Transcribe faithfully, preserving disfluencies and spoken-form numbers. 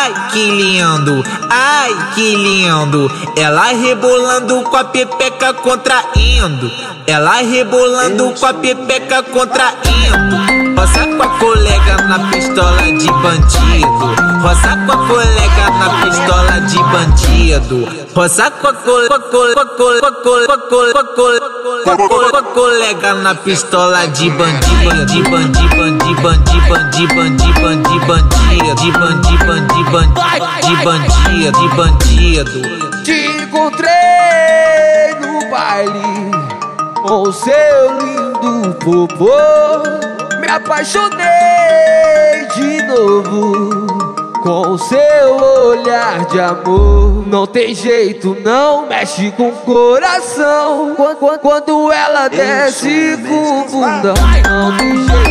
Ai, que lindo, ai, que lindo. Ela rebolando com a pepeca contraindo. Ela rebolando com a pepeca contraindo. Roça com a colega na pistola de bandido. Roça com a colega na pistola de bandido. Roça com a colega na pistola de bandido. De bandido, bandido, bandido, bandido, bandido, bandido, bandido, de bandido, bandido, bandido, de bandido, de bandido. Te encontrei no baile com o seu lindo popô. Me apaixonei de novo com o seu olhar de amor. Não tem jeito, não mexe com o coração. Quando, quando ela desce com o bundão, não tem jeito.